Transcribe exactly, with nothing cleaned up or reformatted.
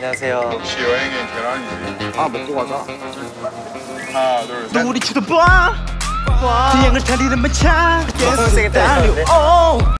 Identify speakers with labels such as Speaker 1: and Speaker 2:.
Speaker 1: 안녕하세요.
Speaker 2: 역시 여행엔 계란이지.
Speaker 3: 아 먹고 가자.
Speaker 2: 하나 둘 셋.
Speaker 3: 우리 쳐다봐. 태양을 달리는 마차.
Speaker 1: 세게 때리는데.